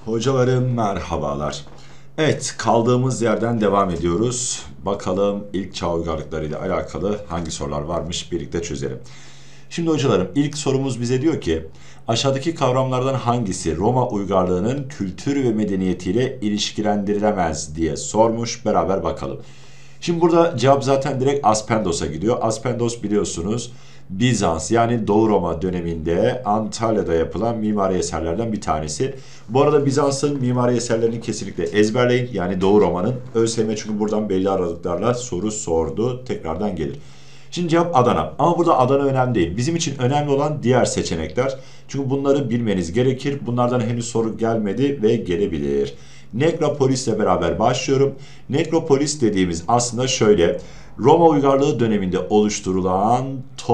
Hocalarım merhabalar. Evet, kaldığımız yerden devam ediyoruz. Bakalım ilk çağ uygarlıkları ile alakalı hangi sorular varmış birlikte çözelim. Şimdi hocalarım ilk sorumuz bize diyor ki aşağıdaki kavramlardan hangisi Roma uygarlığının kültür ve medeniyetiyle ilişkilendirilemez diye sormuş. Beraber bakalım. Şimdi burada cevap zaten direkt Aspendos'a gidiyor. Aspendos biliyorsunuz Bizans yani Doğu Roma döneminde Antalya'da yapılan mimari eserlerden bir tanesi. Bu arada Bizans'ın mimari eserlerini kesinlikle ezberleyin. Yani Doğu Roma'nın. ÖSYM çünkü buradan belli aralıklarla soru sordu. Tekrardan gelir. Şimdi cevap Adana. Ama burada Adana önemli değil. Bizim için önemli olan diğer seçenekler. Çünkü bunları bilmeniz gerekir. Bunlardan henüz soru gelmedi ve gelebilir. Nekropolis'le beraber başlıyorum. Nekropolis dediğimiz aslında şöyle. Roma uygarlığı döneminde oluşturulan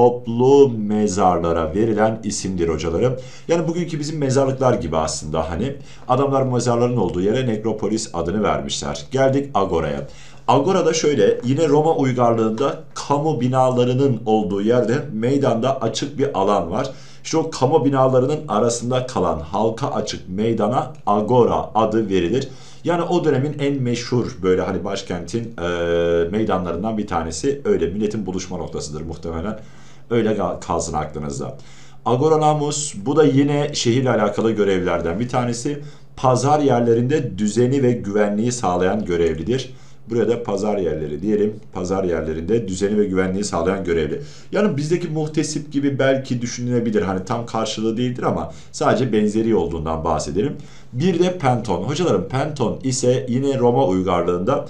toplu mezarlara verilen isimdir hocalarım. Yani bugünkü bizim mezarlıklar gibi aslında hani. Adamlar mezarların olduğu yere nekropolis adını vermişler. Geldik Agora'ya. Agora'da şöyle yine Roma uygarlığında kamu binalarının olduğu yerde meydanda açık bir alan var. İşte o kamu binalarının arasında kalan halka açık meydana Agora adı verilir. Yani o dönemin en meşhur böyle hani başkentin meydanlarından bir tanesi öyle milletin buluşma noktasıdır muhtemelen. Öyle kalsın aklınızda. Agoramus bu da yine şehirle alakalı görevlerden bir tanesi. Pazar yerlerinde düzeni ve güvenliği sağlayan görevlidir. Buraya da pazar yerleri diyelim. Pazar yerlerinde düzeni ve güvenliği sağlayan görevli. Yani bizdeki muhtesip gibi belki düşünülebilir. Hani tam karşılığı değildir ama sadece benzeri olduğundan bahsedelim. Bir de Penton. Hocalarım Penton ise yine Roma uygarlığında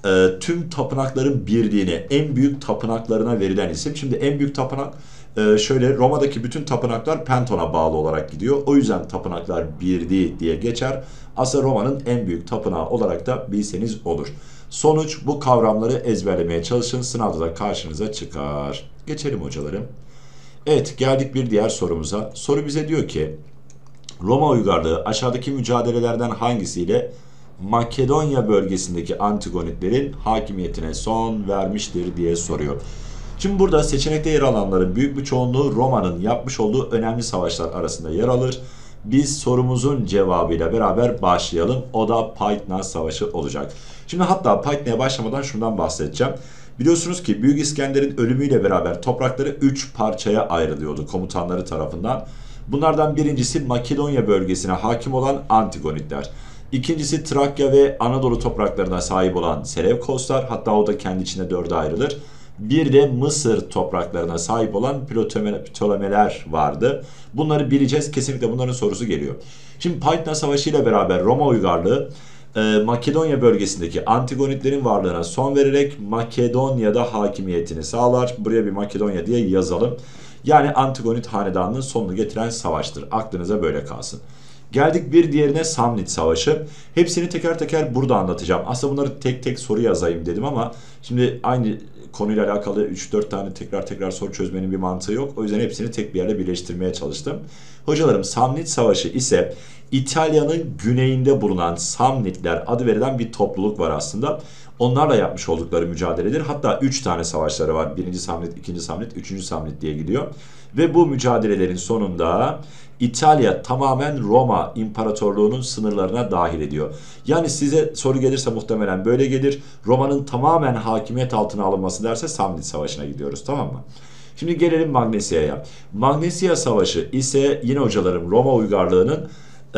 tüm tapınakların birliğine, en büyük tapınaklarına verilen isim. Şimdi en büyük tapınak şöyle Roma'daki bütün tapınaklar Penton'a bağlı olarak gidiyor. O yüzden tapınaklar birliği diye geçer. Aslında Roma'nın en büyük tapınağı olarak da bilseniz olur. Sonuç bu kavramları ezberlemeye çalışın. Sınavda da karşınıza çıkar. Geçelim hocalarım. Evet geldik bir diğer sorumuza. Soru bize diyor ki Roma uygarlığı aşağıdaki mücadelelerden hangisiyle Makedonya bölgesindeki Antigonitlerin hakimiyetine son vermiştir diye soruyor. Şimdi burada seçenekte yer alanların büyük bir çoğunluğu Roma'nın yapmış olduğu önemli savaşlar arasında yer alır. Biz sorumuzun cevabıyla beraber başlayalım. O da Paytna Savaşı olacak. Şimdi hatta Paytna'ya başlamadan şundan bahsedeceğim. Biliyorsunuz ki Büyük İskender'in ölümüyle beraber toprakları 3 parçaya ayrılıyordu komutanları tarafından. Bunlardan birincisi Makedonya bölgesine hakim olan Antigonitler. İkincisi Trakya ve Anadolu topraklarına sahip olan Selevkoslar, hatta o da kendi içinde dörde ayrılır. Bir de Mısır topraklarına sahip olan Ptolemeler vardı. Bunları bileceğiz. Kesinlikle bunların sorusu geliyor. Şimdi Paytna Savaşı ile beraber Roma uygarlığı Makedonya bölgesindeki Antigonitlerin varlığına son vererek Makedonya'da hakimiyetini sağlar. Buraya bir Makedonya diye yazalım. Yani Antigonit hanedanının sonunu getiren savaştır. Aklınıza böyle kalsın. Geldik bir diğerine Samnit Savaşı. Hepsini teker teker burada anlatacağım. Aslında bunları tek tek soru yazayım dedim ama şimdi aynı konuyla alakalı 3-4 tane tekrar soru çözmenin bir mantığı yok. O yüzden hepsini tek bir yerde birleştirmeye çalıştım. Hocalarım Samnit Savaşı ise İtalya'nın güneyinde bulunan Samnitler adı verilen bir topluluk var aslında. Onlarla yapmış oldukları mücadeledir. Hatta 3 tane savaşları var. Birinci Samnit, ikinci Samnit, üçüncü Samnit diye gidiyor. Ve bu mücadelelerin sonunda İtalya tamamen Roma İmparatorluğu'nun sınırlarına dahil ediyor. Yani size soru gelirse muhtemelen böyle gelir. Roma'nın tamamen hakimiyet altına alınması derse Samnit Savaşı'na gidiyoruz, tamam mı? Şimdi gelelim Magnesya'ya. Magnesya Savaşı ise yine hocalarım Roma uygarlığının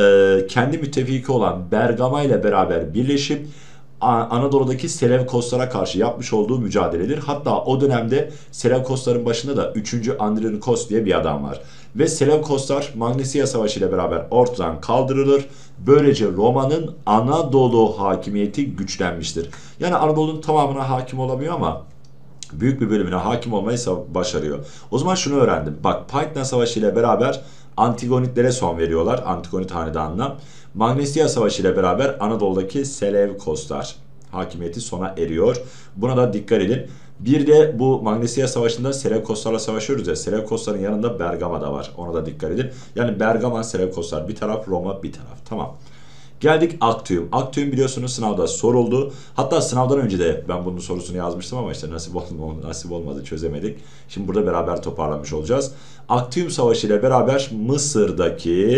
kendi müttefiki olan Bergama ile beraber birleşip Anadolu'daki Selevkoslara karşı yapmış olduğu mücadeledir. Hatta o dönemde Selevkosların başında da 3. Andronikos diye bir adam var. Ve Selevkoslar Magnesia Savaşı ile beraber ortadan kaldırılır. Böylece Roma'nın Anadolu hakimiyeti güçlenmiştir. Yani Anadolu'nun tamamına hakim olamıyor ama büyük bir bölümüne hakim olmayı başarıyor. O zaman şunu öğrendim. Bak Paytna Savaşı ile beraber Antigonitlere son veriyorlar. Antigonit hanedanına. Magnesia Savaşı ile beraber Anadolu'daki Selevkoslar hakimiyeti sona eriyor. Buna da dikkat edin. Bir de bu Magnesia Savaşı'nda Selevkoslarla savaşıyoruz ya. Selevkosların yanında Bergama da var. Ona da dikkat edin. Yani Bergama, Selevkoslar bir taraf, Roma bir taraf. Tamam. Geldik Actium. Actium biliyorsunuz sınavda soruldu. Hatta sınavdan önce de ben bunun sorusunu yazmıştım ama işte nasip olmadı, çözemedik. Şimdi burada beraber toparlamış olacağız. Actium Savaşı ile beraber Mısır'daki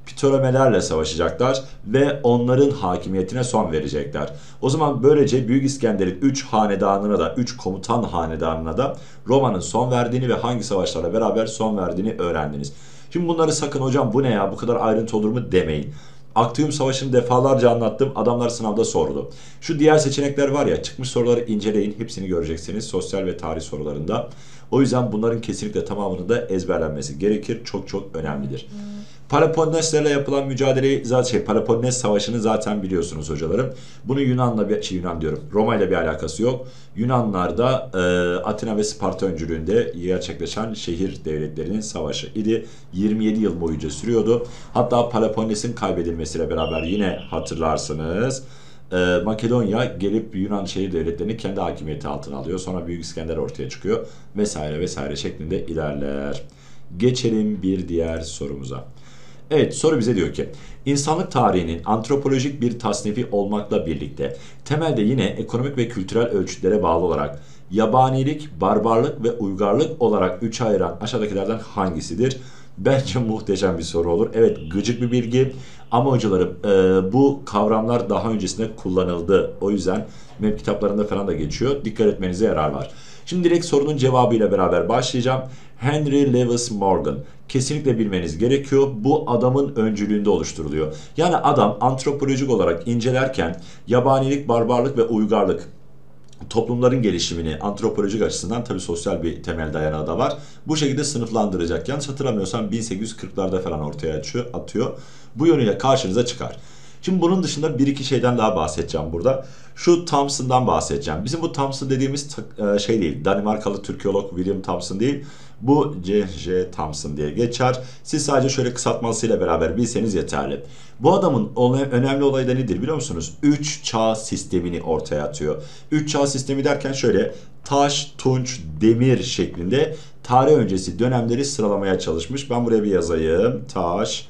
Ptolemelerle savaşacaklar ve onların hakimiyetine son verecekler. O zaman böylece Büyük İskender'in 3 hanedanına da 3 komutan hanedanına da Roma'nın son verdiğini ve hangi savaşlarla beraber son verdiğini öğrendiniz. Şimdi bunları sakın hocam bu ne ya bu kadar ayrıntı olur mu demeyin. Actium Savaşı'nı defalarca anlattım. Adamlar sınavda sordu. Şu diğer seçenekler var ya çıkmış soruları inceleyin. Hepsini göreceksiniz sosyal ve tarih sorularında. O yüzden bunların kesinlikle tamamının da ezberlenmesi gerekir. Çok çok önemlidir. Peloponneslerle yapılan mücadeleyi zaten Peloponnes Savaşı'nı zaten biliyorsunuz hocalarım. Bunu Yunan'la Yunan diyorum. Roma ile bir alakası yok. Yunanlarda Atina ve Sparta öncülüğünde gerçekleşen şehir devletlerinin savaşı idi. 27 yıl boyunca sürüyordu. Hatta Peloponnes'in kaybedilmesiyle beraber yine hatırlarsınız. Makedonya gelip Yunan şehir devletlerini kendi hakimiyeti altına alıyor. Sonra Büyük İskender ortaya çıkıyor. Vesaire vesaire şeklinde ilerler. Geçelim bir diğer sorumuza. Evet soru bize diyor ki insanlık tarihinin antropolojik bir tasnifi olmakla birlikte temelde yine ekonomik ve kültürel ölçütlere bağlı olarak yabanilik, barbarlık ve uygarlık olarak üçe ayıran aşağıdakilerden hangisidir? Bence muhteşem bir soru olur. Evet gıcık bir bilgi ama hocalarım bu kavramlar daha öncesinde kullanıldı. O yüzden MEP kitaplarında falan da geçiyor. Dikkat etmenize yarar var. Şimdi direkt sorunun cevabıyla beraber başlayacağım. Henry Lewis Morgan. Kesinlikle bilmeniz gerekiyor. Bu adamın öncülüğünde oluşturuluyor. Yani adam antropolojik olarak incelerken yabanilik, barbarlık ve uygarlık toplumların gelişimini antropolojik açısından tabii sosyal bir temel dayanağı da var. Bu şekilde sınıflandıracak. Yanlış hatırlamıyorsam 1840'larda falan ortaya atıyor. Bu yönüyle karşınıza çıkar. Şimdi bunun dışında bir iki şeyden daha bahsedeceğim burada. Şu Thomson'dan bahsedeceğim. Bizim bu Thomson dediğimiz şey değil. Danimarkalı Türkiyolog William Thomson değil. Bu C.J. Thomson diye geçer. Siz sadece şöyle kısaltmasıyla beraber bilseniz yeterli. Bu adamın önemli olayı da nedir biliyor musunuz? 3 çağ sistemini ortaya atıyor. 3 çağ sistemi derken şöyle taş, tunç, demir şeklinde tarih öncesi dönemleri sıralamaya çalışmış. Ben buraya bir yazayım. Taş,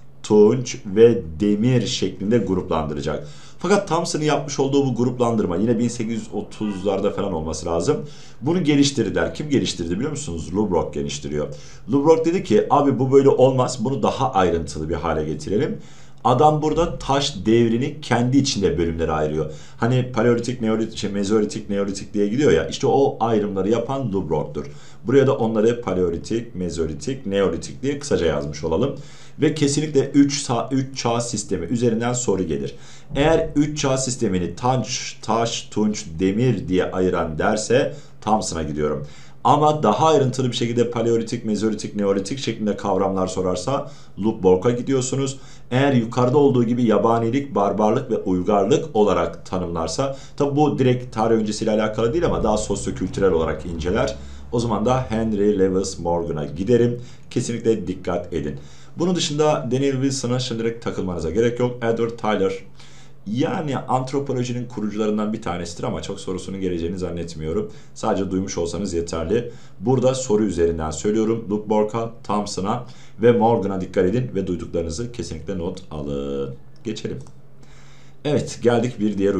tunç ve demir şeklinde gruplandıracak. Fakat Thomson'ın yapmış olduğu bu gruplandırma yine 1830'larda falan olması lazım. Bunu geliştirdiler. Kim geliştirdi biliyor musunuz? Lubbock geliştiriyor. Lubbock dedi ki abi bu böyle olmaz. Bunu daha ayrıntılı bir hale getirelim. Adam burada taş devrini kendi içinde bölümlere ayırıyor. Hani paleolitik, neolitik, mezolitik, neolitik diye gidiyor ya. İşte o ayrımları yapan Lubbock'tur. Buraya da onları paleolitik, mezolitik, neolitik diye kısaca yazmış olalım. Ve kesinlikle 3 çağ sistemi üzerinden soru gelir. Eğer 3 çağ sistemini taş, tunç, demir diye ayıran derse Thomson'a gidiyorum. Ama daha ayrıntılı bir şekilde paleolitik, mezolitik, neolitik şeklinde kavramlar sorarsa Lubbock'a gidiyorsunuz. Eğer yukarıda olduğu gibi yabanilik, barbarlık ve uygarlık olarak tanımlarsa, tabi bu direkt tarih öncesiyle alakalı değil ama daha sosyokültürel olarak inceler. O zaman da Henry Lewis Morgan'a giderim. Kesinlikle dikkat edin. Bunun dışında Daniel Wilson'a şimdilik takılmanıza gerek yok. Edward Tyler yani antropolojinin kurucularından bir tanesidir ama çok sorusunun geleceğini zannetmiyorum. Sadece duymuş olsanız yeterli. Burada soru üzerinden söylüyorum. Lubbock'a, Thomson'a ve Morgan'a dikkat edin ve duyduklarınızı kesinlikle not alın. Geçelim. Evet geldik bir diğer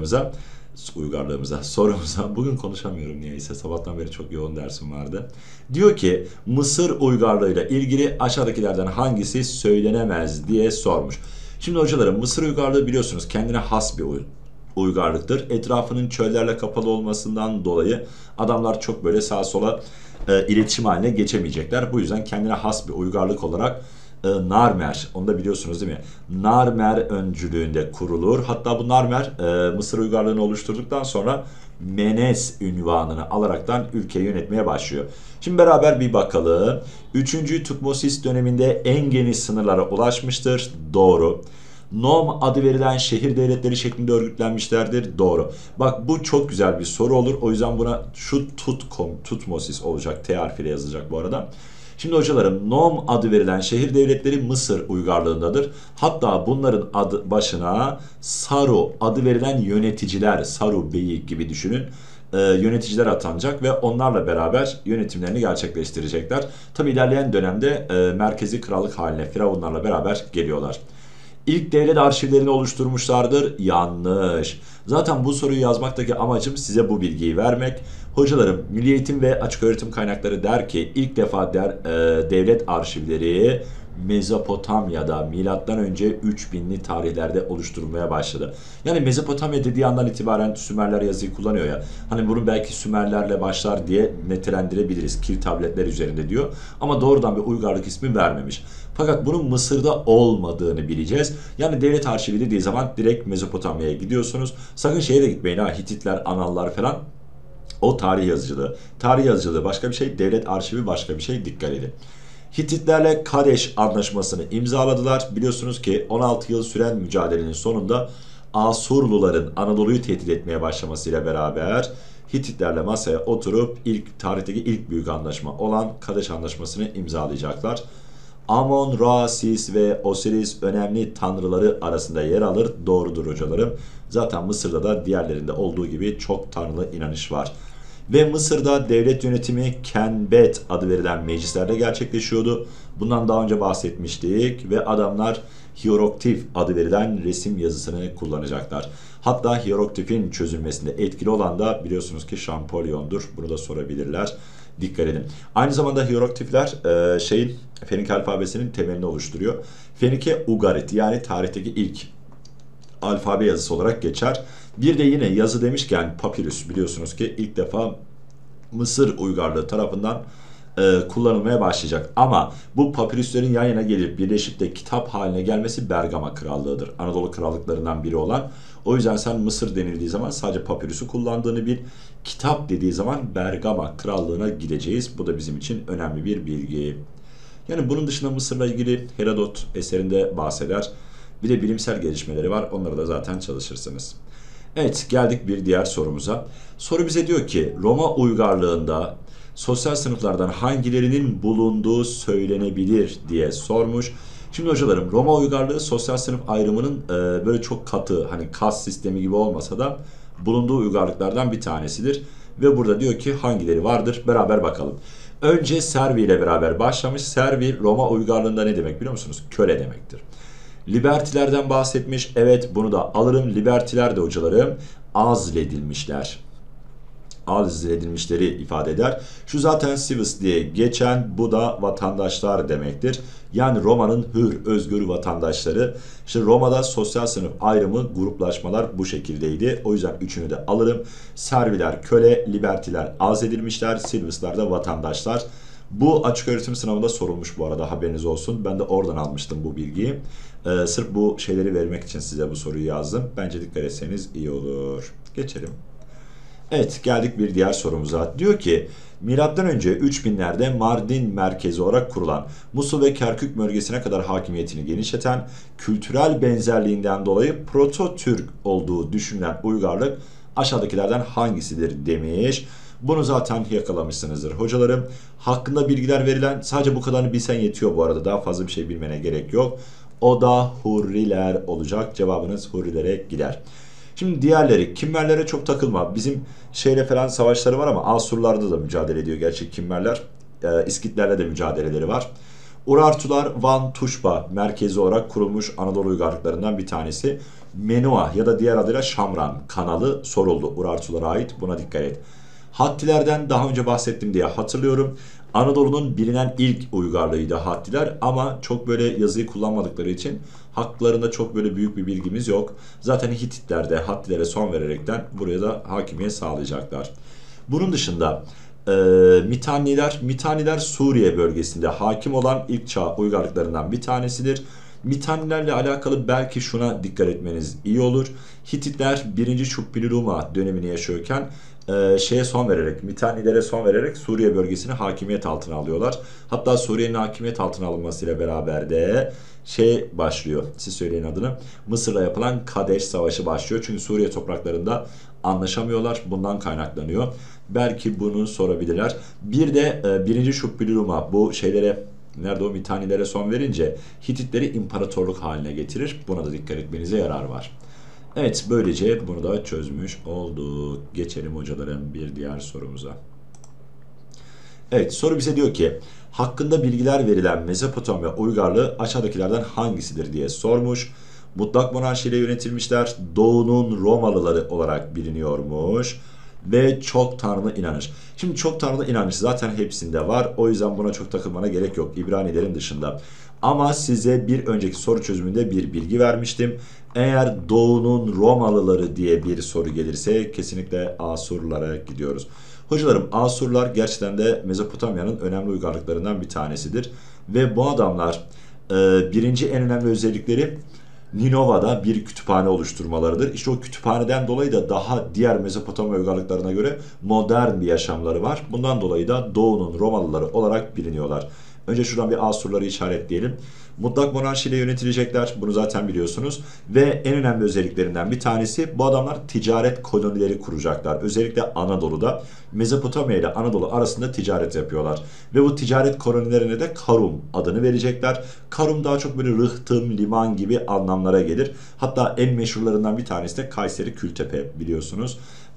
sorumuza. Bugün konuşamıyorum niyeyse. Sabahtan beri çok yoğun dersim vardı. Diyor ki Mısır uygarlığıyla ilgili aşağıdakilerden hangisi söylenemez diye sormuş. Şimdi hocalarım Mısır uygarlığı biliyorsunuz kendine has bir uygarlıktır. Etrafının çöllerle kapalı olmasından dolayı adamlar çok böyle sağa sola iletişim haline geçemeyecekler. Bu yüzden kendine has bir uygarlık olarak Narmer, onu da biliyorsunuz değil mi? Narmer öncülüğünde kurulur. Hatta bu Narmer Mısır uygarlığını oluşturduktan sonra Menes ünvanını alaraktan ülkeyi yönetmeye başlıyor. Şimdi beraber bir bakalım. 3. Tutmosis döneminde en geniş sınırlara ulaşmıştır. Doğru. Nom adı verilen şehir devletleri şeklinde örgütlenmişlerdir. Doğru. Bak bu çok güzel bir soru olur. O yüzden buna şu Tutmosis olacak. T harfiyle yazılacak bu arada. Şimdi hocalarım Nom adı verilen şehir devletleri Mısır uygarlığındadır. Hatta bunların adı başına Saru adı verilen yöneticiler, Saru Beyi gibi düşünün. Yöneticiler atanacak ve onlarla beraber yönetimlerini gerçekleştirecekler. Tabi ilerleyen dönemde merkezi krallık haline firavunlarla beraber geliyorlar. İlk devlet arşivlerini oluşturmuşlardır. Yanlış. Zaten bu soruyu yazmaktaki amacım size bu bilgiyi vermek. Hocalarım Milli Eğitim ve Açık Öğretim Kaynakları der ki ilk defa devlet arşivleri Mezopotamya'da milattan önce 3000'li tarihlerde oluşturulmaya başladı. Yani Mezopotamya dediği andan itibaren Sümerler yazıyı kullanıyor ya. Hani bunu belki Sümerlerle başlar diye nitelendirebiliriz. Kil tabletler üzerinde diyor. Ama doğrudan bir uygarlık ismi vermemiş. Fakat bunun Mısır'da olmadığını bileceğiz. Yani devlet arşivi dediği zaman direkt Mezopotamya'ya gidiyorsunuz. Sakın şeye de gitmeyin ha, Hititler, Anallar falan. O tarih yazıcılığı. Tarih yazıcılığı başka bir şey, devlet arşivi başka bir şey, dikkat edin. Hititlerle Kadeş Anlaşması'nı imzaladılar. Biliyorsunuz ki 16 yıl süren mücadelenin sonunda Asurluların Anadolu'yu tehdit etmeye başlamasıyla beraber Hititlerle masaya oturup tarihteki ilk büyük anlaşma olan Kadeş Anlaşması'nı imzalayacaklar. Amon, Ra, Sis ve Osiris önemli tanrıları arasında yer alır. Doğrudur hocalarım. Zaten Mısır'da da diğerlerinde olduğu gibi çok tanrılı inanış var. Ve Mısır'da devlet yönetimi Kenbet adı verilen meclislerde gerçekleşiyordu. Bundan daha önce bahsetmiştik ve adamlar hieroglif adı verilen resim yazısını kullanacaklar. Hatta hieroglifin çözülmesinde etkili olan da biliyorsunuz ki Şampolyon'dur. Bunu da sorabilirler. Dikkat edin. Aynı zamanda hieroglifler Fenike alfabesinin temelini oluşturuyor. Fenike Ugarit yani tarihteki ilk alfabe yazısı olarak geçer. Bir de yine yazı demişken papirüs biliyorsunuz ki ilk defa Mısır uygarlığı tarafından kullanılmaya başlayacak. Ama bu papirüslerin yan yana gelip birleşip de kitap haline gelmesi Bergama Krallığı'dır. Anadolu krallıklarından biri olan. O yüzden sen Mısır denildiği zaman sadece papirüsü kullandığını bil. Kitap dediği zaman Bergama Krallığı'na gideceğiz. Bu da bizim için önemli bir bilgi. Yani bunun dışında Mısır'la ilgili Herodot eserinde bahseder. Bir de bilimsel gelişmeleri var. Onları da zaten çalışırsınız. Evet, geldik bir diğer sorumuza. Soru bize diyor ki Roma uygarlığında sosyal sınıflardan hangilerinin bulunduğu söylenebilir diye sormuş. Şimdi hocalarım, Roma uygarlığı sosyal sınıf ayrımının böyle çok katı, hani kas sistemi gibi olmasa da bulunduğu uygarlıklardan bir tanesidir. Ve burada diyor ki hangileri vardır? Beraber bakalım. Önce Servi ile beraber başlamış. Servi Roma uygarlığında ne demek biliyor musunuz? Köle demektir. Libertilerden bahsetmiş. Evet, bunu da alırım. Libertiler de hocalarım azledilmişler. Azledilmişleri ifade eder. Şu zaten civis diye geçen, bu da vatandaşlar demektir. Yani Roma'nın hür, özgür vatandaşları. İşte Roma'da sosyal sınıf ayrımı, gruplaşmalar bu şekildeydi. O yüzden üçünü de alırım. Serviler köle, libertiler azledilmişler, civisler de vatandaşlar. Bu açık öğretim sınavında sorulmuş bu arada, haberiniz olsun. Ben de oradan almıştım bu bilgiyi. Sırf bu şeyleri vermek için size bu soruyu yazdım. Bence dikkat etseniz iyi olur. Geçelim. Evet, geldik bir diğer sorumuza. Diyor ki milattan önce 3000'lerde Mardin merkezi olarak kurulan, Musul ve Kerkük bölgesine kadar hakimiyetini genişleten, kültürel benzerliğinden dolayı Proto-Türk olduğu düşünülen uygarlık aşağıdakilerden hangisidir demiş. Bunu zaten yakalamışsınızdır hocalarım. Hakkında bilgiler verilen, sadece bu kadarını bilsen yetiyor bu arada. Daha fazla bir şey bilmene gerek yok. O da Hurriler olacak. Cevabınız Hurrilere gider. Şimdi diğerleri, Kimmerlere çok takılma. Bizim şeyle falan savaşları var ama Asurlarda da mücadele ediyor gerçi Kimmerler. İskitlerle de mücadeleleri var. Urartular Van Tuşba merkezi olarak kurulmuş Anadolu uygarlıklarından bir tanesi. Menua ya da diğer adıyla Şamran kanalı soruldu Urartulara ait. Buna dikkat et. Hattilerden daha önce bahsettim diye hatırlıyorum. Anadolu'nun bilinen ilk uygarlığıydı Hattiler ama çok böyle yazıyı kullanmadıkları için haklarında çok böyle büyük bir bilgimiz yok. Zaten Hititler de Hattilere son vererekten buraya da hakimiyet sağlayacaklar. Bunun dışında Mitanniler Suriye bölgesinde hakim olan ilk çağ uygarlıklarından bir tanesidir. Mitannilerle alakalı belki şuna dikkat etmeniz iyi olur. Hititler 1. Çuppiluma dönemini yaşıyorken Mitannilere son vererek Suriye bölgesini hakimiyet altına alıyorlar. Hatta Suriye'nin hakimiyet altına alınmasıyla beraber de başlıyor. Siz söyleyin adını. Mısır'la yapılan Kadeş Savaşı başlıyor. Çünkü Suriye topraklarında anlaşamıyorlar. Bundan kaynaklanıyor. Belki bunu sorabilirler. Bir de 1. Şuppiluma bu nerede o Mitannilere son verince Hititleri imparatorluk haline getirir. Buna da dikkat etmenize yarar var. Evet, böylece bunu da çözmüş olduk. Geçelim hocaların bir diğer sorumuza. Evet, soru bize diyor ki hakkında bilgiler verilen Mezopotamya uygarlığı aşağıdakilerden hangisidir diye sormuş. Mutlak monarşiyle yönetilmişler. Doğu'nun Romalıları olarak biliniyormuş. ve çok tanrılı inanış. Şimdi çok tanrılı inanış zaten hepsinde var. O yüzden buna çok takılmana gerek yok İbranilerin dışında. Ama size bir önceki soru çözümünde bir bilgi vermiştim. Eğer Doğu'nun Romalıları diye bir soru gelirse kesinlikle Asurlara gidiyoruz. Hocalarım, Asurlar gerçekten de Mezopotamya'nın önemli uygarlıklarından bir tanesidir. Ve bu adamlar birinci en önemli özellikleri Ninova'da bir kütüphane oluşturmalarıdır. İşte o kütüphaneden dolayı da daha diğer Mezopotamya uygarlıklarına göre modern bir yaşamları var. Bundan dolayı da Doğu'nun Romalıları olarak biliniyorlar. Önce şuradan bir Asurları işaretleyelim. Mutlak monarşiyle yönetilecekler. Bunu zaten biliyorsunuz. Ve en önemli özelliklerinden bir tanesi, bu adamlar ticaret kolonileri kuracaklar. Özellikle Anadolu'da. Mezopotamya ile Anadolu arasında ticaret yapıyorlar. Ve bu ticaret kolonilerine de Karum adını verecekler. Karum daha çok böyle rıhtım, liman gibi anlamlara gelir. Hatta en meşhurlarından bir tanesi de Kayseri Kültepe biliyorsunuz.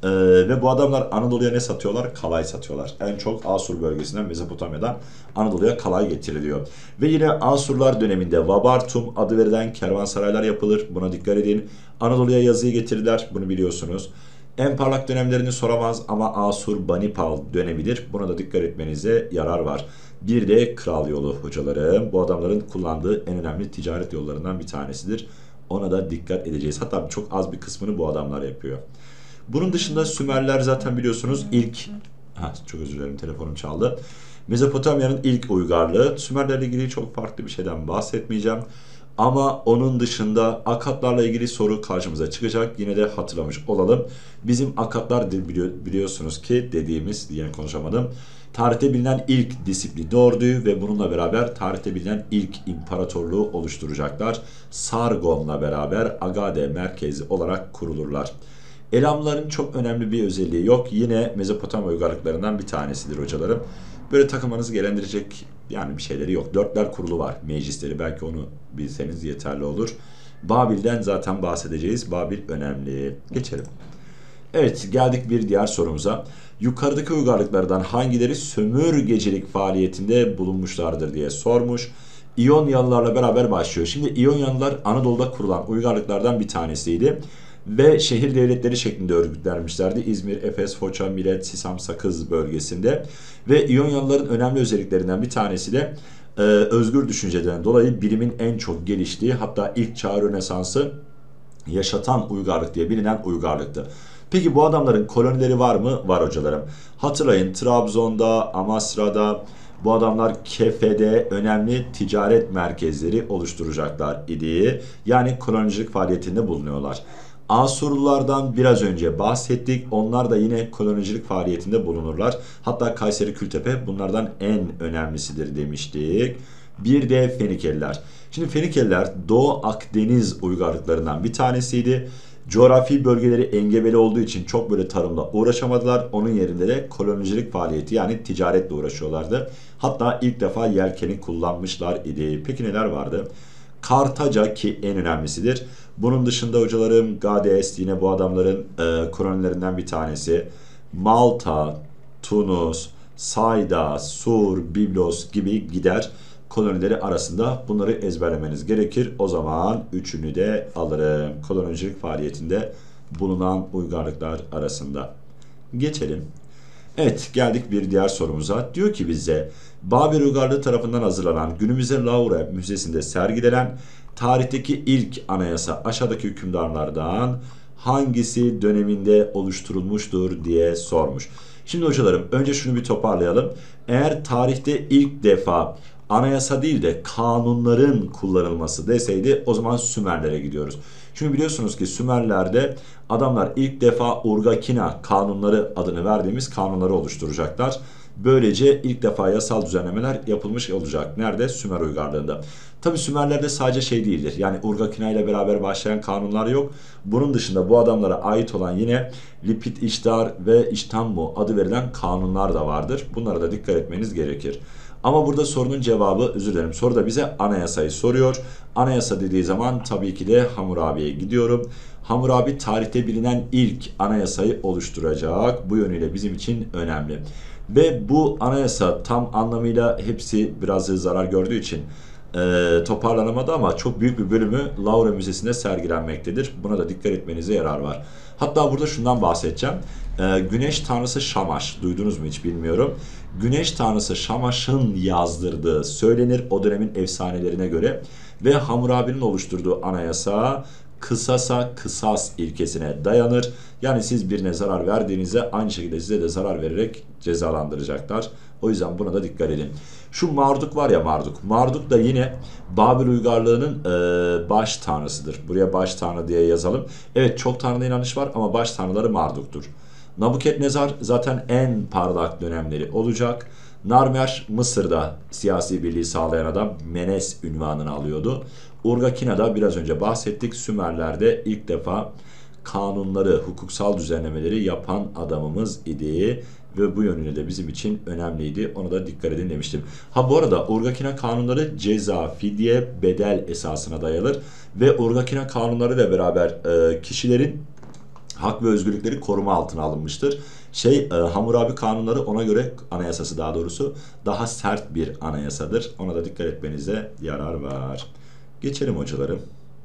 Ve bu adamlar Anadolu'ya ne satıyorlar? Kalay satıyorlar. En çok Asur bölgesinden, Mezopotamya'dan Anadolu'ya kalay getiriliyor. Ve yine Asurlar döneminde Vabartum adı verilen kervansaraylar yapılır. Buna dikkat edin. Anadolu'ya yazıyı getirirler. Bunu biliyorsunuz. En parlak dönemlerini soramaz ama Asur Banipal dönemidir. Buna da dikkat etmenize yarar var. Bir de kral yolu hocalarım. Bu adamların kullandığı en önemli ticaret yollarından bir tanesidir. Ona da dikkat edeceğiz. Hatta çok az bir kısmını bu adamlar yapıyor. Bunun dışında Sümerler zaten biliyorsunuz ilk... çok özür dilerim, telefonum çaldı. Mezopotamya'nın ilk uygarlığı. Sümerlerle ilgili çok farklı bir şeyden bahsetmeyeceğim. Ama onun dışında Akatlarla ilgili soru karşımıza çıkacak. Yine de hatırlamış olalım. Bizim Akatlar biliyorsunuz ki dediğimiz, yine konuşamadım, tarihte bilinen ilk disiplin orduyu ve bununla beraber tarihte bilinen ilk imparatorluğu oluşturacaklar. Sargon'la beraber Agade merkezi olarak kurulurlar. Elamların çok önemli bir özelliği yok. Yine Mezopotamya uygarlıklarından bir tanesidir hocalarım. Böyle takılmanızı gerektirecek yani bir şeyleri yok. Dörtler kurulu var, meclisleri. Belki onu bilseniz yeterli olur. Babil'den zaten bahsedeceğiz. Babil önemli. Geçelim. Evet, geldik bir diğer sorumuza. Yukarıdaki uygarlıklardan hangileri sömürgecilik faaliyetinde bulunmuşlardır diye sormuş. İyonyalılarla beraber başlıyor. Şimdi İyonyalılar Anadolu'da kurulan uygarlıklardan bir tanesiydi. Ve şehir devletleri şeklinde örgütlenmişlerdi. İzmir, Efes, Foça, Milet, Sisam, Sakız bölgesinde. Ve İyonyalıların önemli özelliklerinden bir tanesi de özgür düşünceden dolayı bilimin en çok geliştiği, hatta ilk çağ Rönesans'ı yaşatan uygarlık diye bilinen uygarlıktı. Peki bu adamların kolonileri var mı? Var hocalarım. Hatırlayın, Trabzon'da, Amasra'da bu adamlar Kefe'de önemli ticaret merkezleri oluşturacaklar idi. Yani kolonicilik faaliyetinde bulunuyorlar. Asurlulardan biraz önce bahsettik. Onlar da yine kolonicilik faaliyetinde bulunurlar. Hatta Kayseri Kültepe bunlardan en önemlisidir demiştik. Bir de Fenikeliler. Şimdi Fenikeliler Doğu Akdeniz uygarlıklarından bir tanesiydi. Coğrafi bölgeleri engebeli olduğu için çok böyle tarımla uğraşamadılar. Onun yerinde de kolonicilik faaliyeti, yani ticaretle uğraşıyorlardı. Hatta ilk defa yelkeni kullanmışlar idi. Peki neler vardı? Kartaca, ki en önemlisidir. Bunun dışında hocalarım Gades yine bu adamların kolonilerinden bir tanesi. Malta, Tunus, Sayda, Sur, Biblos gibi gider kolonileri arasında. Bunları ezberlemeniz gerekir. O zaman üçünü de alırım. Kolonicilik faaliyetinde bulunan uygarlıklar arasında. Geçelim. Evet, geldik bir diğer sorumuza. Diyor ki bize, Babil Uygarlığı tarafından hazırlanan günümüzde Louvre Müzesi'nde sergilenen tarihteki ilk anayasa aşağıdaki hükümdarlardan hangisi döneminde oluşturulmuştur diye sormuş. Şimdi hocalarım, önce şunu bir toparlayalım. Eğer tarihte ilk defa anayasa değil de kanunların kullanılması deseydi, o zaman Sümerlere gidiyoruz. Çünkü biliyorsunuz ki Sümerler'de adamlar ilk defa Urgakina kanunları adını verdiğimiz kanunları oluşturacaklar. Böylece ilk defa yasal düzenlemeler yapılmış olacak. Nerede? Sümer uygarlığında. Tabi Sümerler'de sadece şey değildir. Yani Urgakina ile beraber başlayan kanunlar yok. Bunun dışında bu adamlara ait olan yine Lipit İştar ve İştammu adı verilen kanunlar da vardır. Bunlara da dikkat etmeniz gerekir. Ama burada sorunun cevabı, özür dilerim, soruda bize anayasayı soruyor. Anayasa dediği zaman tabii ki de Hammurabi'ye gidiyorum. Hammurabi tarihte bilinen ilk anayasayı oluşturacak. Bu yönüyle bizim için önemli. Ve bu anayasa tam anlamıyla hepsi biraz zarar gördüğü için toparlanamadı ama çok büyük bir bölümü Louvre Müzesi'nde sergilenmektedir. Buna da dikkat etmenize yarar var. Hatta burada şundan bahsedeceğim. Güneş tanrısı Şamaş, duydunuz mu hiç bilmiyorum. Güneş tanrısı Şamaş'ın yazdırdığı söylenir o dönemin efsanelerine göre ve Hammurabi'nin oluşturduğu anayasa kısasa kısas ilkesine dayanır. Yani siz birine zarar verdiğinizde aynı şekilde size de zarar vererek cezalandıracaklar. O yüzden buna da dikkat edin. Şu Marduk var ya, Marduk. Marduk da yine Babil uygarlığının baş tanrısıdır. Buraya baş tanrı diye yazalım. Evet, çok tanrıda inanış var ama baş tanrıları Marduk'tur. Nabukadnezar zaten en parlak dönemleri olacak. Narmer Mısır'da siyasi birliği sağlayan adam, Menes ünvanını alıyordu. Urgakina'da biraz önce bahsettik. Sümerler'de ilk defa kanunları, hukuksal düzenlemeleri yapan adamımız idi. Ve bu yönüyle de bizim için önemliydi. Ona da dikkat edin demiştim. Ha bu arada Urgakina kanunları ceza, fidye, bedel esasına dayanır. Ve Urgakina kanunları ile beraber kişilerin hak ve özgürlükleri koruma altına alınmıştır. Hammurabi kanunları ona göre, anayasası daha doğrusu, daha sert bir anayasadır. Ona da dikkat etmenize yarar var. Geçelim hocalarım.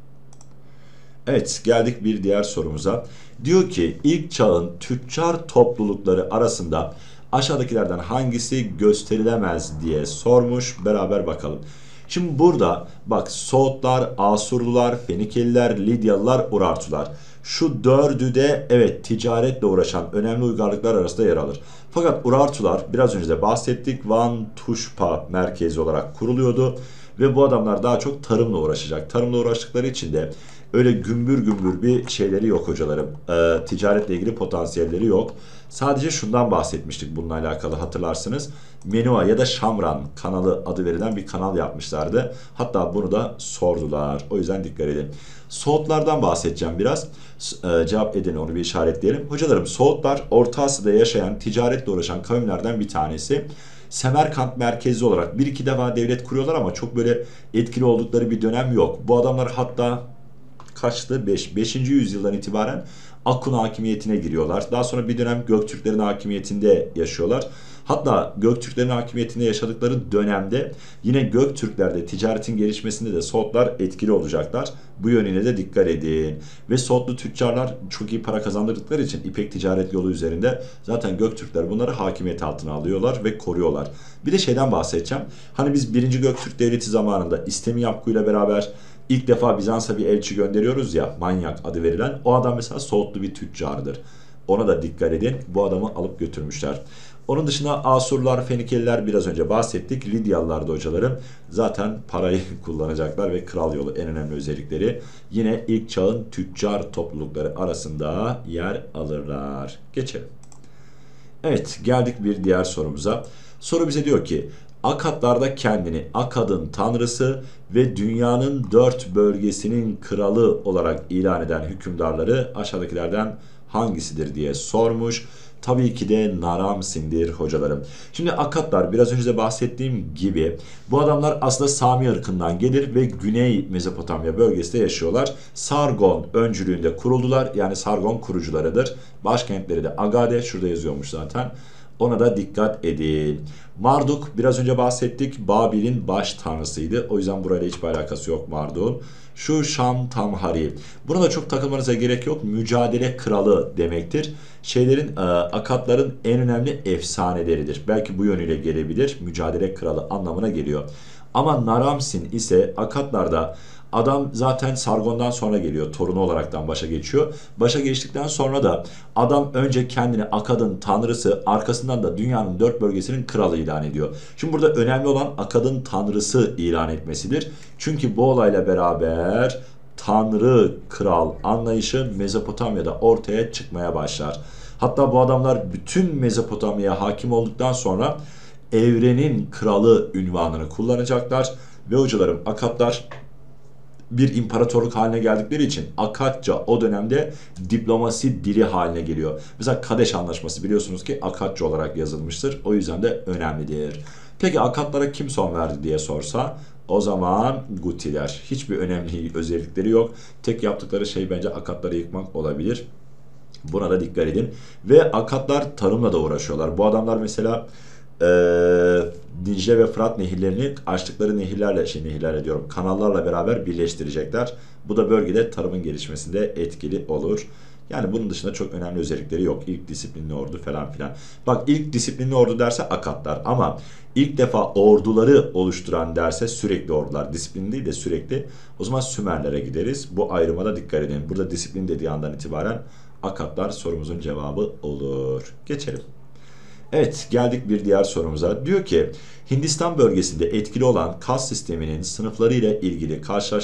Evet, geldik bir diğer sorumuza. Diyor ki ilk çağın tüccar toplulukları arasında aşağıdakilerden hangisi gösterilemez diye sormuş. Beraber bakalım. Şimdi burada bak, Soğutlar, Asurlular, Fenikeliler, Lidyalılar, Urartular. Şu dördü de evet ticaretle uğraşan önemli uygarlıklar arasında yer alır. Fakat Urartular biraz önce de bahsettik, Van Tuşpa merkezi olarak kuruluyordu. Ve bu adamlar daha çok tarımla uğraşacak. Tarımla uğraştıkları için de öyle gümbür gümbür bir şeyleri yok hocalarım. Ticaretle ilgili potansiyelleri yok. Sadece şundan bahsetmiştik bununla alakalı, hatırlarsınız. Menua ya da Şamran kanalı adı verilen bir kanal yapmışlardı. Hatta bunu da sordular. O yüzden dikkat edin. Soğutlardan bahsedeceğim biraz. Cevap edin, onu bir işaretleyelim. Hocalarım, Soğutlar Orta Asya'da yaşayan, ticaretle uğraşan kavimlerden bir tanesi. Semerkant merkezli olarak bir iki defa devlet kuruyorlar ama çok böyle etkili oldukları bir dönem yok. Bu adamlar hatta kaçtı? 5. yüzyıldan itibaren Akun hakimiyetine giriyorlar. Daha sonra bir dönem Göktürklerin hakimiyetinde yaşıyorlar. Hatta Göktürklerin hakimiyetinde yaşadıkları dönemde yine Göktürklerde ticaretin gelişmesinde de Soğutlar etkili olacaklar. Bu yönüne de dikkat edin. Ve Soğutlu tüccarlar çok iyi para kazandırdıkları için İpek ticaret yolu üzerinde zaten Göktürkler bunları hakimiyet altına alıyorlar ve koruyorlar. Bir de şeyden bahsedeceğim. Hani biz 1. Göktürk Devleti zamanında İstemi Yapku ile beraber İlk defa Bizans'a bir elçi gönderiyoruz ya, Manyak adı verilen. O adam mesela Soğutlu bir tüccardır. Ona da dikkat edin. Bu adamı alıp götürmüşler. Onun dışında Asurlar, Fenikeliler biraz önce bahsettik. Lidyalılar da hocalarım zaten parayı kullanacaklar ve kral yolu en önemli özellikleri. Yine ilk çağın tüccar toplulukları arasında yer alırlar. Geçelim. Evet, geldik bir diğer sorumuza. Soru bize diyor ki Akatlarda kendini Akad'ın tanrısı ve dünyanın 4 bölgesinin kralı olarak ilan eden hükümdarları aşağıdakilerden hangisidir diye sormuş. Tabii ki de Naram-Sin'dir hocalarım. Şimdi Akatlar biraz önce de bahsettiğim gibi bu adamlar aslında Sami ırkından gelir ve Güney Mezopotamya bölgesinde yaşıyorlar. Sargon öncülüğünde kuruldular. Yani Sargon kurucularıdır. Başkentleri de Agade, şurada yazıyormuş zaten. Ona da dikkat edin. Marduk biraz önce bahsettik. Babil'in baş tanrısıydı. O yüzden burayla hiçbir alakası yok Marduk'un. Şu Şam Tamhari. Buna da çok takılmanıza gerek yok. Mücadele kralı demektir. Akatların en önemli efsaneleridir. Belki bu yönüyle gelebilir. Mücadele kralı anlamına geliyor. Ama Naram-Sin ise Akatlarda adam zaten Sargon'dan sonra geliyor. Torunu olaraktan başa geçiyor. Başa geçtikten sonra da adam önce kendini Akad'ın tanrısı, arkasından da dünyanın 4 bölgesinin kralı ilan ediyor. Şimdi burada önemli olan Akad'ın tanrısı ilan etmesidir. Çünkü bu olayla beraber tanrı kral anlayışı Mezopotamya'da ortaya çıkmaya başlar. Hatta bu adamlar bütün Mezopotamya'ya hakim olduktan sonra evrenin kralı ünvanını kullanacaklar. Ve hocalarım, Akatlar bir imparatorluk haline geldikleri için Akatça o dönemde diplomasi dili haline geliyor. Mesela Kadeş Anlaşması biliyorsunuz ki Akatça olarak yazılmıştır. O yüzden de önemlidir. Peki Akatlara kim son verdi diye sorsa, o zaman Gutiler. Hiçbir önemli özellikleri yok. Tek yaptıkları şey bence Akatları yıkmak olabilir. Buna da dikkat edin. Ve Akatlar tarımla da uğraşıyorlar. Bu adamlar mesela Dicle ve Fırat nehirlerini açtıkları nehirlerle diyorum, kanallarla beraber birleştirecekler. Bu da bölgede tarımın gelişmesinde etkili olur. Yani bunun dışında çok önemli özellikleri yok. İlk disiplinli ordu falan filan. Bak, ilk disiplinli ordu derse Akatlar, ama ilk defa orduları oluşturan derse sürekli ordular. Disiplin değil de sürekli. O zaman Sümerlere gideriz. Bu ayrıma da dikkat edin. Burada disiplin dediği andan itibaren Akatlar sorumuzun cevabı olur. Geçelim. Evet, geldik bir diğer sorumuza. Diyor ki Hindistan bölgesinde etkili olan kas sisteminin sınıfları ile ilgili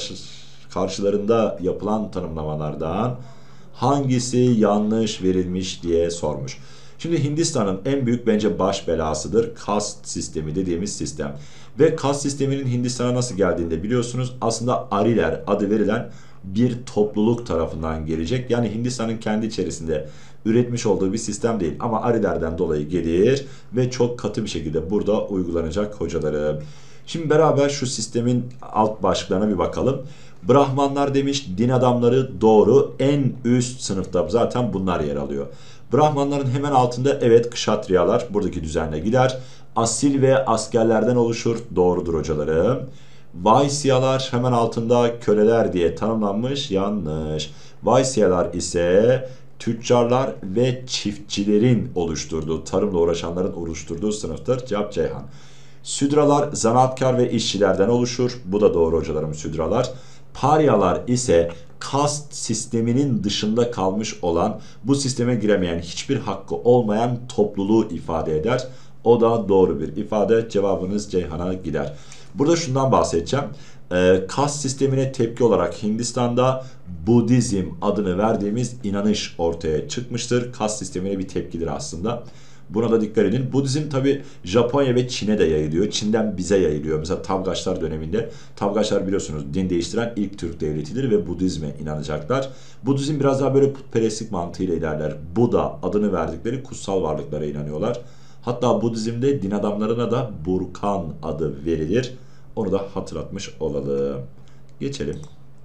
karşılarında yapılan tanımlamalardan hangisi yanlış verilmiş diye sormuş. Şimdi Hindistan'ın en büyük bence baş belasıdır kast sistemi dediğimiz sistem. Ve kast sisteminin Hindistan'a nasıl geldiğini de biliyorsunuz. Aslında Ariler adı verilen bir topluluk tarafından gelecek. Yani Hindistan'ın kendi içerisinde üretmiş olduğu bir sistem değil. Ama Arilerden dolayı gelir ve çok katı bir şekilde burada uygulanacak hocalarım. Şimdi beraber şu sistemin alt başlıklarına bir bakalım. Brahmanlar demiş, din adamları doğru. En üst sınıfta zaten bunlar yer alıyor. Brahmanların hemen altında evet Kşatriyalar buradaki düzenle gider. Asil ve askerlerden oluşur. Doğrudur hocalarım. Vaisyalar hemen altında köleler diye tanımlanmış. Yanlış. Vaisyalar ise tüccarlar ve çiftçilerin oluşturduğu, tarımla uğraşanların oluşturduğu sınıftır. Cevap Ceyhan. Südralar zanaatkar ve işçilerden oluşur. Bu da doğru hocalarım, südralar. Paryalar ise kast sisteminin dışında kalmış olan, bu sisteme giremeyen, hiçbir hakkı olmayan topluluğu ifade eder. O da doğru bir ifade. Cevabınız Ceyhan'a gider. Burada şundan bahsedeceğim. Kast sistemine tepki olarak Hindistan'da Budizm adını verdiğimiz inanış ortaya çıkmıştır. Kast sistemine bir tepkidir aslında. Buna da dikkat edin. Budizm tabi Japonya ve Çin'e de yayılıyor. Çin'den bize yayılıyor. Mesela Tabgaçlar döneminde. Tabgaçlar biliyorsunuz din değiştiren ilk Türk devletidir ve Budizm'e inanacaklar. Budizm biraz daha böyle putperestlik mantığıyla ilerler. Buda adını verdikleri kutsal varlıklara inanıyorlar. Hatta Budizm'de din adamlarına da Burkan adı verilir. Onu da hatırlatmış olalım. Geçelim.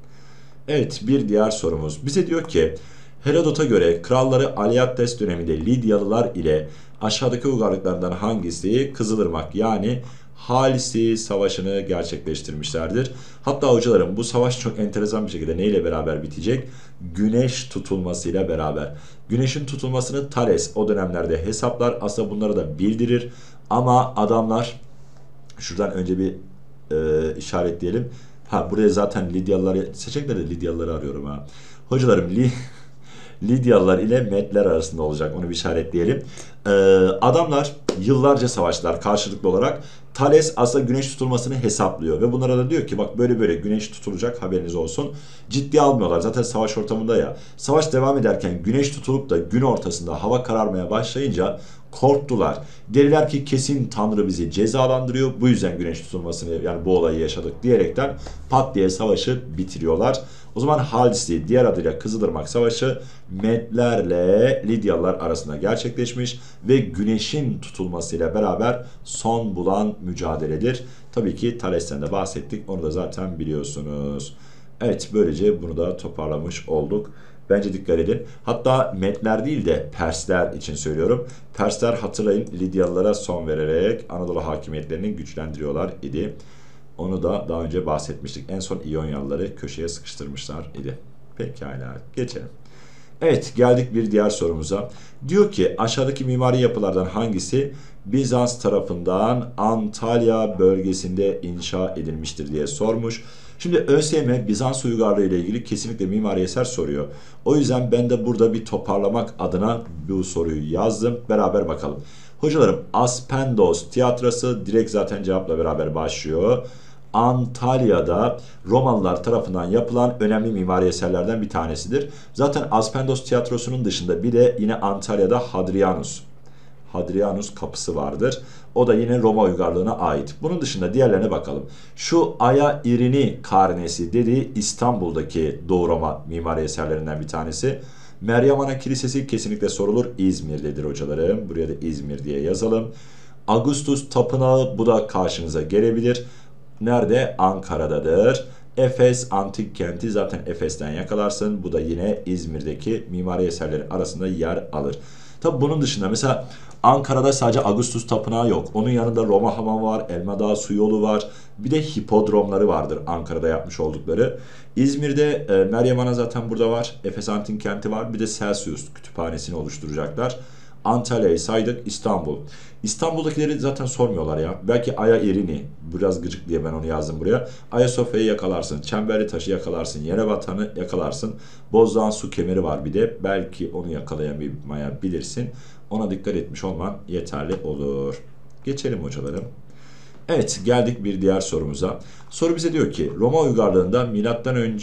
Evet, bir diğer sorumuz. Bize diyor ki Herodot'a göre kralları Alyattes döneminde Lidyalılar ile aşağıdaki uygarlıklardan hangisi Kızılırmak yani Halsi Savaşı'nı gerçekleştirmişlerdir. Hatta hocalarım bu savaş çok enteresan bir şekilde neyle beraber bitecek? Güneş tutulmasıyla beraber. Güneşin tutulmasını Thales o dönemlerde hesaplar. Aslında bunları da bildirir. Ama adamlar, şuradan önce bir işaretleyelim. Buraya zaten Lidyalılar seçecekler de Lidyalıları arıyorum ha. Hocalarım Lidyalılar ile Medler arasında olacak. Onu bir işaretleyelim. Adamlar yıllarca savaştılar karşılıklı olarak. Thales aslında güneş tutulmasını hesaplıyor. Ve bunlara da diyor ki bak böyle böyle güneş tutulacak, haberiniz olsun. Ciddiye almıyorlar. Zaten savaş ortamında ya. Savaş devam ederken güneş tutulup da gün ortasında hava kararmaya başlayınca korktular. Dediler ki kesin Tanrı bizi cezalandırıyor. Bu yüzden güneş tutulmasını, yani bu olayı yaşadık diyerekten pat diye savaşı bitiriyorlar. O zaman Halsi, diğer adıyla Kızılırmak Savaşı, Medlerle Lidyalılar arasında gerçekleşmiş ve güneşin tutulmasıyla beraber son bulan mücadeledir. Tabii ki Thales'ten de bahsettik. Onu da zaten biliyorsunuz. Evet, böylece bunu da toparlamış olduk. Bence dikkat edin. Hatta Medler değil de Persler için söylüyorum. Persler hatırlayın Lidyalılara son vererek Anadolu hakimiyetlerini güçlendiriyorlar idi. Onu da daha önce bahsetmiştik. En son İyonyalıları köşeye sıkıştırmışlar idi. Pekala, geçelim. Evet, geldik bir diğer sorumuza. Diyor ki aşağıdaki mimari yapılardan hangisi Bizans tarafından Antalya bölgesinde inşa edilmiştir diye sormuş. Şimdi ÖSYM Bizans uygarlığı ile ilgili kesinlikle mimari eser soruyor. O yüzden ben de burada bir toparlamak adına bu soruyu yazdım. Beraber bakalım. Hocalarım, Aspendos tiyatrosu direkt zaten cevapla beraber başlıyor. Antalya'da Romalılar tarafından yapılan önemli mimari eserlerden bir tanesidir. Zaten Aspendos tiyatrosunun dışında bir de yine Antalya'da Hadrianus kapısı vardır. O da yine Roma uygarlığına ait. Bunun dışında diğerlerine bakalım. Şu Aya İrini Karnesi dediği İstanbul'daki Doğu Roma mimari eserlerinden bir tanesi. Meryem Ana Kilisesi kesinlikle sorulur. İzmir'dedir hocalarım. Buraya da İzmir diye yazalım. Augustus Tapınağı, bu da karşınıza gelebilir. Nerede? Ankara'dadır. Efes Antik Kenti, zaten Efes'ten yakalarsın. Bu da yine İzmir'deki mimari eserlerin arasında yer alır. Tabi bunun dışında mesela Ankara'da sadece Ağustos Tapınağı yok. Onun yanında Roma Hamamı var, Elma Dağı Su Yolu var. Bir de hipodromları vardır Ankara'da yapmış oldukları. İzmir'de Meryem Ana zaten burada var. Efes Antik Kenti var. Bir de Celsius kütüphanesini oluşturacaklar. Antalya'yı saydık, İstanbul. İstanbul'dakileri zaten sormuyorlar ya. Belki Aya Irini, biraz gıcık diye ben onu yazdım buraya. Ayasofya'yı yakalarsın, Çemberli Taş'ı yakalarsın, Yerebatan'ı yakalarsın. Bozdağ'ın su kemeri var bir de. Belki onu yakalayamayabilirsin. Ona dikkat etmiş olman yeterli olur. Geçelim hocalarım. Evet, geldik bir diğer sorumuza. Soru bize diyor ki Roma uygarlığında M.Ö.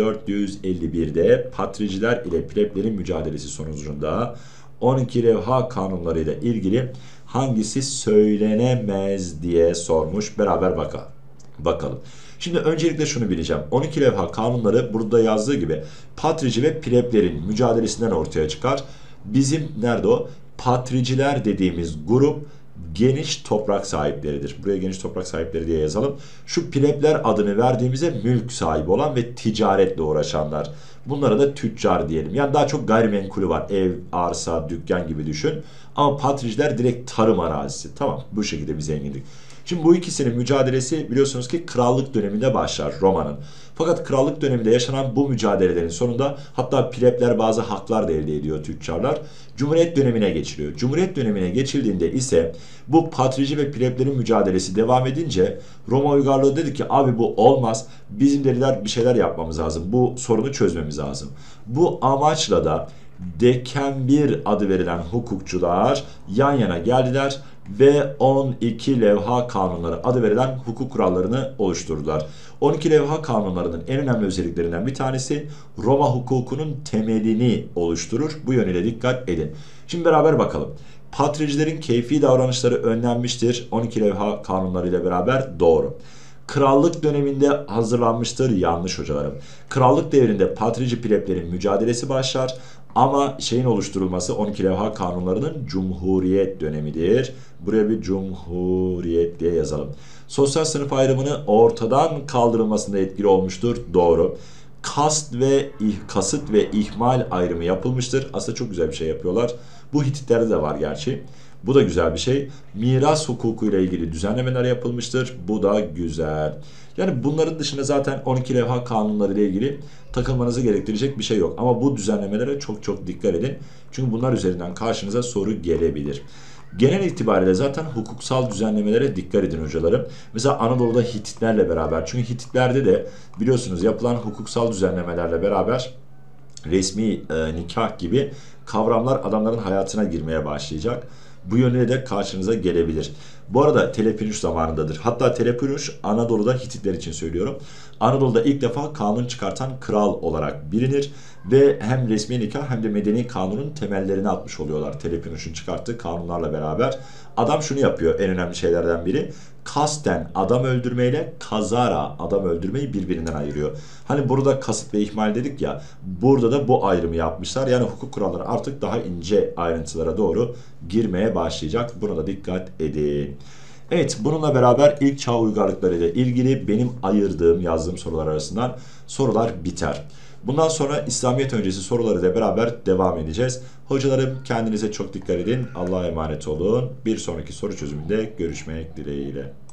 451'de patriciler ile pleblerin mücadelesi sonucunda 12 levha kanunlarıyla ilgili hangisi söylenemez diye sormuş. Beraber bakalım. Şimdi öncelikle şunu bileceğim. 12 levha kanunları burada yazdığı gibi patrici ve pleblerin mücadelesinden ortaya çıkar. Bizim nerede o? Patriciler dediğimiz grup geniş toprak sahipleridir. Buraya geniş toprak sahipleri diye yazalım. Şu plebler adını verdiğimize mülk sahibi olan ve ticaretle uğraşanlar. Bunlara da tüccar diyelim. Yani daha çok gayrimenkulü var. Ev, arsa, dükkan gibi düşün. Ama patriciler direkt tarım arazisi. Tamam, bu şekilde bir zenginlik. Şimdi bu ikisinin mücadelesi biliyorsunuz ki krallık döneminde başlar Roma'nın. Fakat krallık döneminde yaşanan bu mücadelelerin sonunda hatta plebler bazı haklar da elde ediyor tüccarlar. Cumhuriyet dönemine geçiliyor. Cumhuriyet dönemine geçildiğinde ise bu patrici ve pleblerin mücadelesi devam edince Roma uygarlığı dedi ki abi bu olmaz. Bizim dediler bir şeyler yapmamız lazım. Bu sorunu çözmemiz lazım. Bu amaçla da Dekemvir adı verilen hukukçular yan yana geldiler ve 12 levha kanunları adı verilen hukuk kurallarını oluşturdular. 12 levha kanunlarının en önemli özelliklerinden bir tanesi Roma hukukunun temelini oluşturur. Bu yönüyle dikkat edin. Şimdi beraber bakalım. Patricilerin keyfi davranışları önlenmiştir 12 levha kanunlarıyla beraber, doğru. Krallık döneminde hazırlanmıştır, yanlış hocalarım. Krallık devrinde patrici pleblerin mücadelesi başlar. Ama şeyin oluşturulması 12 levha kanunlarının Cumhuriyet dönemidir. Buraya bir Cumhuriyet diye yazalım. Sosyal sınıf ayrımını ortadan kaldırılmasında etkili olmuştur. Doğru. Kasıt ve ihmal ayrımı yapılmıştır. Aslında çok güzel bir şey yapıyorlar. Bu Hititlerde de var gerçi. Bu da güzel bir şey. Miras hukuku ile ilgili düzenlemeler yapılmıştır. Bu da güzel. Yani bunların dışında zaten 12 levha kanunları ile ilgili takılmanızı gerektirecek bir şey yok. Ama bu düzenlemelere çok dikkat edin. Çünkü bunlar üzerinden karşınıza soru gelebilir. Genel itibariyle zaten hukuksal düzenlemelere dikkat edin hocalarım. Mesela Anadolu'da Hititlerle beraber. Çünkü Hititlerde de biliyorsunuz yapılan hukuksal düzenlemelerle beraber resmi nikah gibi kavramlar adamların hayatına girmeye başlayacak. Bu yönüyle de karşınıza gelebilir. Bu arada Telepinüş zamanındadır. Hatta Telepinüş Anadolu'da Hititler için söylüyorum. Anadolu'da ilk defa kanun çıkartan kral olarak bilinir ve hem resmi nikah hem de medeni kanunun temellerini atmış oluyorlar Telepinüş'ün çıkarttığı kanunlarla beraber. Adam şunu yapıyor, en önemli şeylerden biri. Kasten adam öldürmeyle kazara adam öldürmeyi birbirinden ayırıyor. Hani burada kasıt ve ihmal dedik ya, burada da bu ayrımı yapmışlar. Yani hukuk kuralları artık daha ince ayrıntılara doğru girmeye başlayacak. Buna da dikkat edin. Evet, bununla beraber ilk çağ uygarlıkları ile ilgili benim yazdığım sorular arasından sorular biter. Bundan sonra İslamiyet öncesi soruları da beraber devam edeceğiz. Hocalarım, kendinize çok dikkat edin. Allah'a emanet olun. Bir sonraki soru çözümünde görüşmek dileğiyle.